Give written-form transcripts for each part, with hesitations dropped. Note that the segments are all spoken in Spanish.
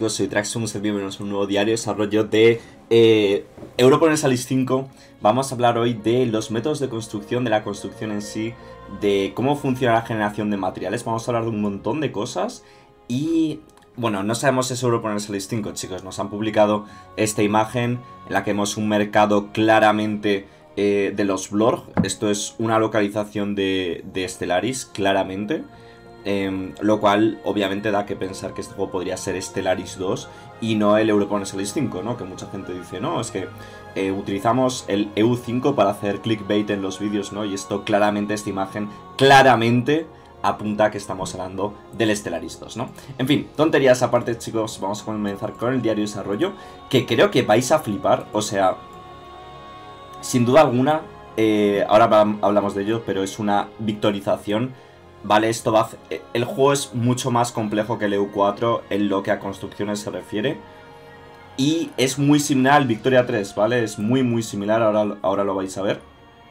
chicos, soy Traxxum, bienvenidos a un nuevo diario de desarrollo de Europa Universalis 5. Vamos a hablar hoy de los métodos de construcción, de la construcción en sí, de cómo funciona la generación de materiales. Vamos a hablar de un montón de cosas y, bueno, no sabemos si es Europa Universalis 5, chicos. Nos han publicado esta imagen en la que vemos un mercado claramente de los Blorg. Esto es una localización de Stellaris, claramente. Lo cual obviamente da que pensar que este juego podría ser Stellaris 2 y no el Europa Universalis 5, ¿no? Que mucha gente dice, no, es que utilizamos el EU5 para hacer clickbait en los vídeos, ¿no? Y esto claramente, esta imagen, claramente apunta a que estamos hablando del Stellaris 2, ¿no? En fin, tonterías aparte, chicos, vamos a comenzar con el diario de desarrollo, que creo que vais a flipar, o sea, sin duda alguna, ahora hablamos de ello, pero es una victorización. Vale, esto va a el juego es mucho más complejo que el EU4 en lo que a construcciones se refiere. Y es muy similar al Victoria 3, ¿vale? Es muy similar, ahora lo vais a ver.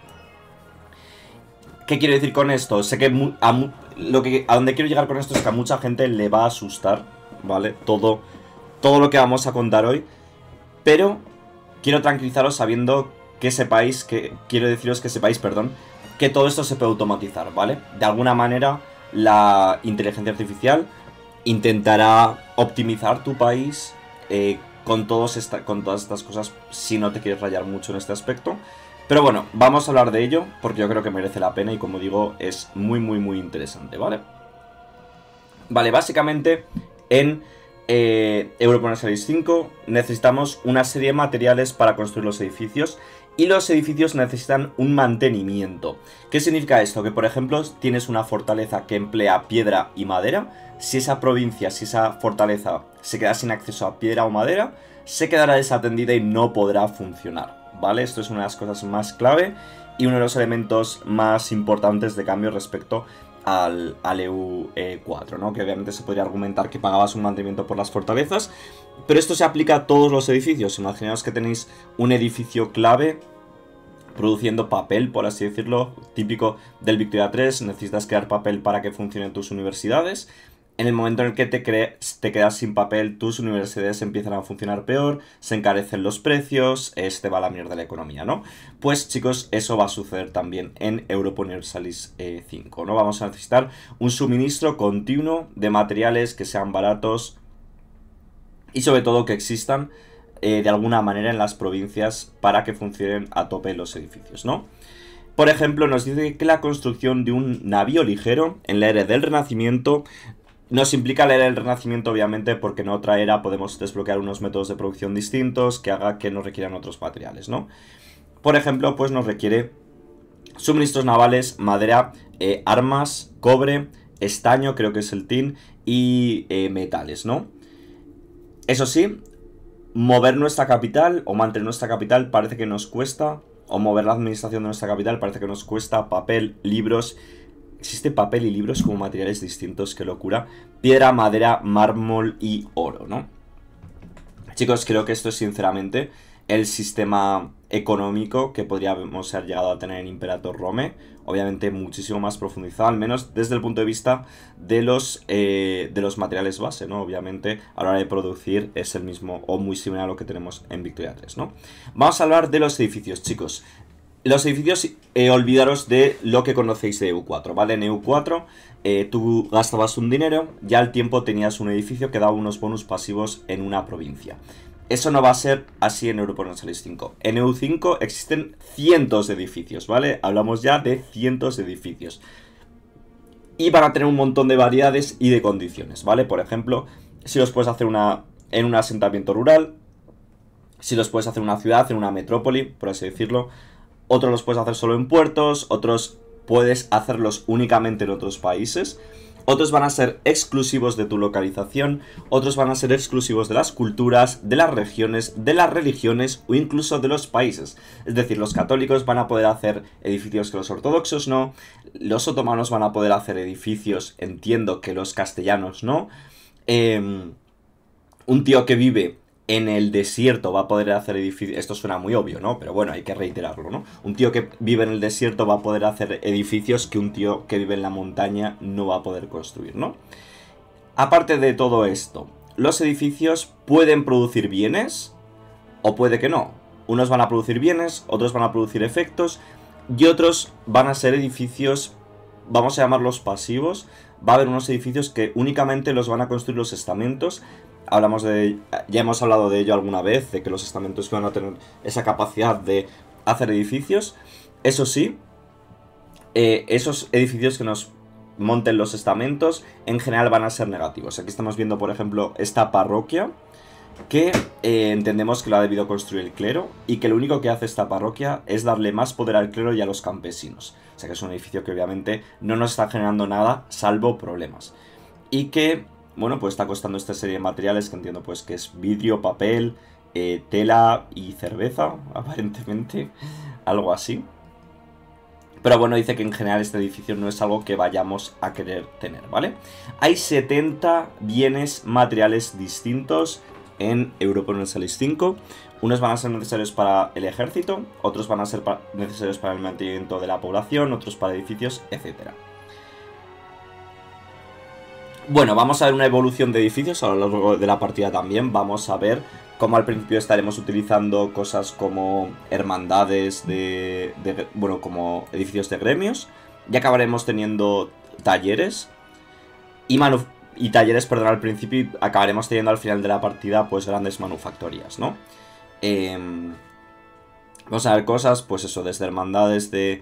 ¿Qué quiero decir con esto? Sé que a donde quiero llegar con esto es que a mucha gente le va a asustar, ¿vale? Todo lo que vamos a contar hoy. Pero quiero tranquilizaros sabiendo que sepáis, que todo esto se puede automatizar, ¿vale? De alguna manera, la inteligencia artificial intentará optimizar tu país con todas estas cosas, si no te quieres rayar mucho en este aspecto. Pero bueno, vamos a hablar de ello, porque yo creo que merece la pena y, como digo, es muy interesante, ¿vale? Vale, básicamente, en Europa Universalis 5 necesitamos una serie de materiales para construir los edificios. Y los edificios necesitan un mantenimiento. ¿Qué significa esto? Que, por ejemplo, tienes una fortaleza que emplea piedra y madera. Si esa provincia, si esa fortaleza se queda sin acceso a piedra o madera, se quedará desatendida y no podrá funcionar, ¿vale? Esto es una de las cosas más clave y uno de los elementos más importantes de cambio respecto al EU4, ¿no? Que obviamente se podría argumentar que pagabas un mantenimiento por las fortalezas, pero esto se aplica a todos los edificios. Imaginaos que tenéis un edificio clave produciendo papel, por así decirlo, típico del Victoria 3, necesitas crear papel para que funcionen tus universidades. En el momento en el que te quedas sin papel, tus universidades empiezan a funcionar peor, se encarecen los precios, te va a la mierda la economía, ¿no? Pues, chicos, eso va a suceder también en Europa Universalis 5, ¿no? Vamos a necesitar un suministro continuo de materiales que sean baratos y, sobre todo, que existan de alguna manera en las provincias para que funcionen a tope los edificios, ¿no? Por ejemplo, nos dice que la construcción de un navío ligero en la era del Renacimiento nos implica la era del Renacimiento, obviamente, porque en otra era podemos desbloquear unos métodos de producción distintos que haga que nos requieran otros materiales, ¿no? Por ejemplo, pues nos requiere suministros navales, madera, armas, cobre, estaño, creo que es el tin, y metales, ¿no? Eso sí, mover nuestra capital o mantener nuestra capital parece que nos cuesta, o mover la administración de nuestra capital parece que nos cuesta papel, libros. Existe papel y libros como materiales distintos, qué locura. Piedra, madera, mármol y oro, ¿no? Chicos, creo que esto es sinceramente el sistema económico que podríamos haber llegado a tener en Imperator Rome. Obviamente muchísimo más profundizado, al menos desde el punto de vista de los materiales base, ¿no? Obviamente a la hora de producir es el mismo o muy similar a lo que tenemos en Victoria 3, ¿no? Vamos a hablar de los edificios, chicos. Los edificios, olvidaros de lo que conocéis de EU4, ¿vale? En EU4 tú gastabas un dinero y al tiempo tenías un edificio que daba unos bonus pasivos en una provincia. Eso no va a ser así en Europa Universalis 5. En EU5 existen cientos de edificios, ¿vale? Hablamos ya de cientos de edificios. Y van a tener un montón de variedades y de condiciones, ¿vale? Por ejemplo, si los puedes hacer en un asentamiento rural, si los puedes hacer en una ciudad, en una metrópoli, por así decirlo. Otros los puedes hacer solo en puertos, otros puedes hacerlos únicamente en otros países. Otros van a ser exclusivos de tu localización, otros van a ser exclusivos de las culturas, de las regiones, de las religiones o incluso de los países. Es decir, los católicos van a poder hacer edificios que los ortodoxos no, los otomanos van a poder hacer edificios, entiendo que los castellanos no. Un tío que vive en el desierto va a poder hacer edificios. Esto suena muy obvio, ¿no? Pero bueno, hay que reiterarlo, ¿no? Un tío que vive en el desierto va a poder hacer edificios que un tío que vive en la montaña no va a poder construir, ¿no? Aparte de todo esto, los edificios pueden producir bienes o puede que no. Unos van a producir bienes, otros van a producir efectos y otros van a ser edificios, vamos a llamarlos pasivos. Va a haber unos edificios que únicamente los van a construir los estamentos. Ya hemos hablado de ello alguna vez, de que los estamentos van a tener esa capacidad de hacer edificios. Eso sí, esos edificios que nos monten los estamentos en general van a ser negativos. Aquí estamos viendo, por ejemplo, esta parroquia que entendemos que lo ha debido construir el clero y que lo único que hace esta parroquia es darle más poder al clero y a los campesinos. O sea que es un edificio que obviamente no nos está generando nada salvo problemas. Y que, bueno, pues está costando esta serie de materiales que entiendo pues que es vidrio, papel, tela y cerveza, aparentemente, algo así. Pero bueno, dice que en general este edificio no es algo que vayamos a querer tener, ¿vale? Hay 70 bienes materiales distintos en Europolis 5. Unos van a ser necesarios para el ejército, otros van a ser necesarios para el mantenimiento de la población, otros para edificios, etc. Bueno, vamos a ver una evolución de edificios a lo largo de la partida también. Vamos a ver cómo al principio estaremos utilizando cosas como hermandades bueno, como edificios de gremios. Y acabaremos teniendo talleres y talleres, perdón, al principio, y acabaremos teniendo al final de la partida pues grandes manufactorías, ¿no? Vamos a ver cosas, pues eso, desde hermandades de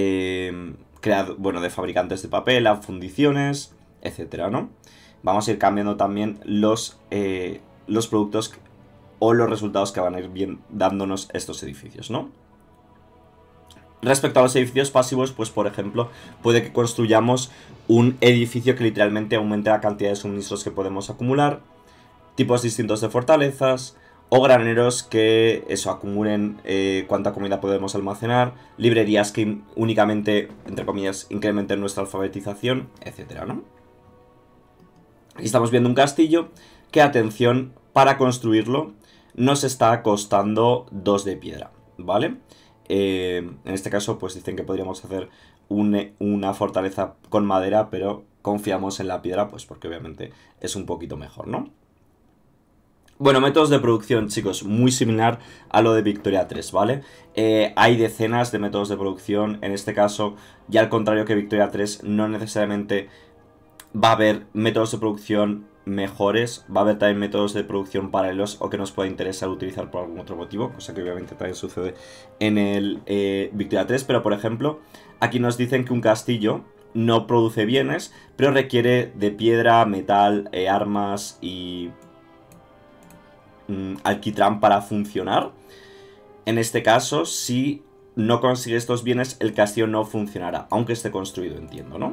de fabricantes de papel a fundiciones, etcétera, ¿no? Vamos a ir cambiando también los productos o los resultados que van a ir dándonos estos edificios, ¿no? Respecto a los edificios pasivos, pues por ejemplo, puede que construyamos un edificio que literalmente aumente la cantidad de suministros que podemos acumular, tipos distintos de fortalezas, o graneros que acumulen cuánta comida podemos almacenar, librerías que únicamente, entre comillas, incrementen nuestra alfabetización, etcétera, ¿no? Aquí estamos viendo un castillo que, atención, para construirlo nos está costando 2 de piedra, ¿vale? En este caso, pues dicen que podríamos hacer una fortaleza con madera, pero confiamos en la piedra, pues porque obviamente es un poquito mejor, ¿no? Bueno, métodos de producción, chicos, muy similar a lo de Victoria 3, ¿vale? Hay decenas de métodos de producción, en este caso, ya al contrario que Victoria 3, no necesariamente va a haber métodos de producción mejores, va a haber también métodos de producción paralelos o que nos pueda interesar utilizar por algún otro motivo, cosa que obviamente también sucede en el Victoria 3, pero por ejemplo, aquí nos dicen que un castillo no produce bienes, pero requiere de piedra, metal, armas y alquitrán para funcionar. En este caso, si no consigue estos bienes, el castillo no funcionará, aunque esté construido, entiendo, ¿no?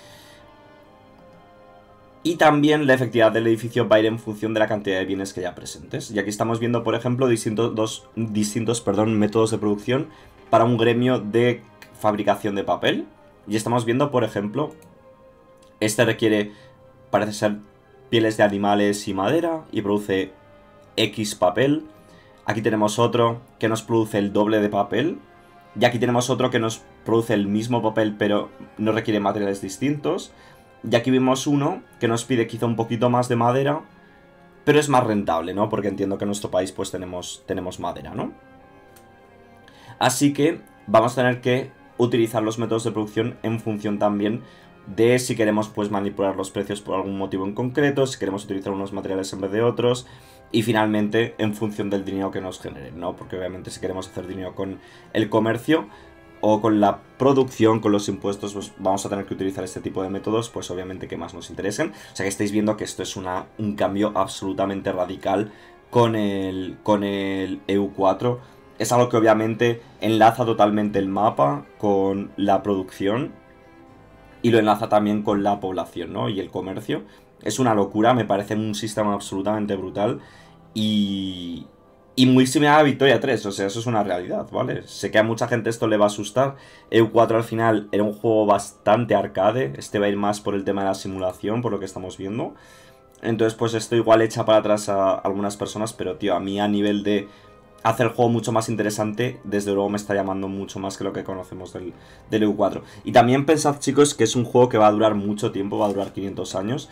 Y también la efectividad del edificio va a ir en función de la cantidad de bienes que haya presentes. Y aquí estamos viendo, por ejemplo, distintos métodos de producción para un gremio de fabricación de papel. Y estamos viendo, por ejemplo, este requiere, parece ser, pieles de animales y madera y produce X papel. Aquí tenemos otro que nos produce el doble de papel. Y aquí tenemos otro que nos produce el mismo papel pero no requiere materiales distintos. Y aquí vimos uno que nos pide quizá un poquito más de madera, pero es más rentable, ¿no? Porque entiendo que en nuestro país pues tenemos madera, ¿no? Así que vamos a tener que utilizar los métodos de producción en función también de si queremos pues manipular los precios por algún motivo en concreto, si queremos utilizar unos materiales en vez de otros, y finalmente en función del dinero que nos generen, ¿no? Porque obviamente si queremos hacer dinero con el comercio o con la producción, con los impuestos, pues vamos a tener que utilizar este tipo de métodos, pues obviamente que más nos interesen. O sea que estáis viendo que esto es un cambio absolutamente radical con el EU4. Es algo que obviamente enlaza totalmente el mapa con la producción y lo enlaza también con la población, ¿no? Y el comercio. Es una locura, me parece un sistema absolutamente brutal y muy similar a Victoria 3, o sea, eso es una realidad, ¿vale? Sé que a mucha gente esto le va a asustar. EU4 al final era un juego bastante arcade, este va a ir más por el tema de la simulación, por lo que estamos viendo. Entonces, pues esto igual echa para atrás a algunas personas, pero tío, a mí a nivel de hacer el juego mucho más interesante, desde luego me está llamando mucho más que lo que conocemos del EU4. Y también pensad, chicos, que es un juego que va a durar mucho tiempo, va a durar 500 años.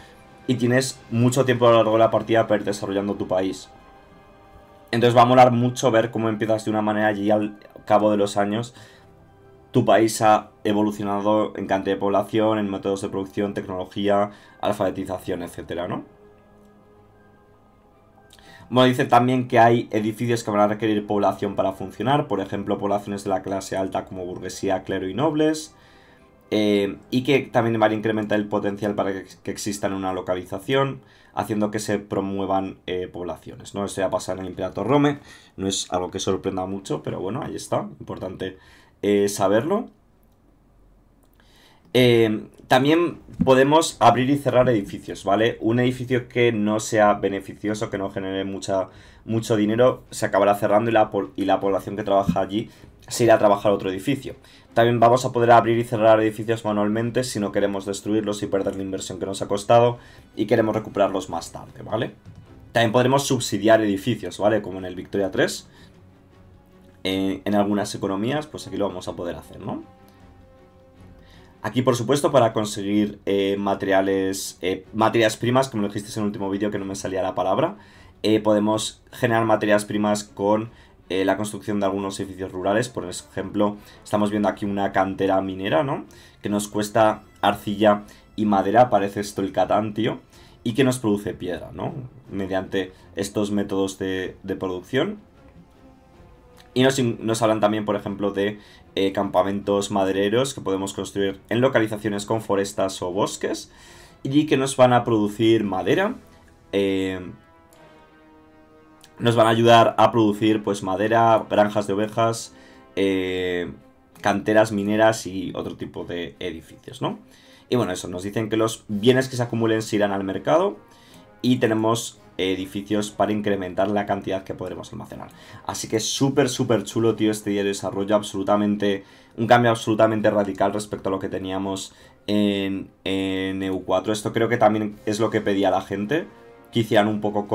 y tienes mucho tiempo a lo largo de la partida para ir desarrollando tu país. Entonces va a molar mucho ver cómo empiezas de una manera y al cabo de los años tu país ha evolucionado en cantidad de población, en métodos de producción, tecnología, alfabetización, etcétera, ¿no? Bueno, dice también que hay edificios que van a requerir población para funcionar, por ejemplo, poblaciones de la clase alta como burguesía, clero y nobles, y que también van a incrementar el potencial para que exista en una localización, haciendo que se promuevan poblaciones, ¿no? Esto ya pasa en el Imperator Rome, no es algo que sorprenda mucho, pero bueno, ahí está, importante saberlo. También podemos abrir y cerrar edificios, ¿vale? Un edificio que no sea beneficioso, que no genere mucho dinero, se acabará cerrando y la población que trabaja allí se irá a trabajar a otro edificio. También vamos a poder abrir y cerrar edificios manualmente si no queremos destruirlos y perder la inversión que nos ha costado y queremos recuperarlos más tarde, ¿vale? También podremos subsidiar edificios, ¿vale? Como en el Victoria 3. En algunas economías, pues aquí lo vamos a poder hacer, ¿no? Aquí, por supuesto, para conseguir materiales, materias primas, como lo dijisteis en el último vídeo que no me salía la palabra, podemos generar materias primas con la construcción de algunos edificios rurales. Por ejemplo, estamos viendo aquí una cantera minera, ¿no? Que nos cuesta arcilla y madera, parece esto el Catán, tío, y que nos produce piedra, ¿no? Mediante estos métodos de producción. Y nos hablan también, por ejemplo, de campamentos madereros que podemos construir en localizaciones con forestas o bosques y que nos van a producir madera. Nos van a ayudar a producir pues madera, granjas de ovejas, canteras mineras y otro tipo de edificios, ¿no? Y bueno, eso, nos dicen que los bienes que se acumulen se irán al mercado y tenemos edificios para incrementar la cantidad que podremos almacenar. Así que súper chulo, tío, este diario de desarrollo, absolutamente, un cambio absolutamente radical respecto a lo que teníamos en EU4. Esto creo que también es lo que pedía la gente, que hicieran un poco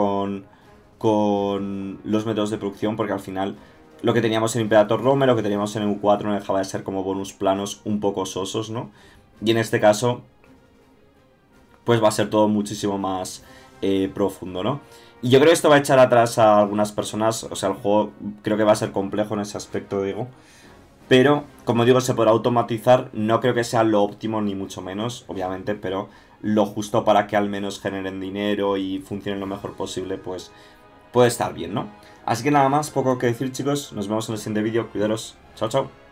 con los métodos de producción, porque al final lo que teníamos en Imperator Rome, lo que teníamos en EU4 no dejaba de ser como bonus planos un poco sosos, ¿no? Y en este caso, pues va a ser todo muchísimo más profundo, ¿no? Y yo creo que esto va a echar atrás a algunas personas, o sea, el juego creo que va a ser complejo en ese aspecto, digo. Pero, como digo, se podrá automatizar, no creo que sea lo óptimo ni mucho menos, obviamente, pero lo justo para que al menos generen dinero y funcionen lo mejor posible, pues puede estar bien, ¿no? Así que nada más, poco que decir, chicos, nos vemos en el siguiente vídeo, cuidaros, chao chao.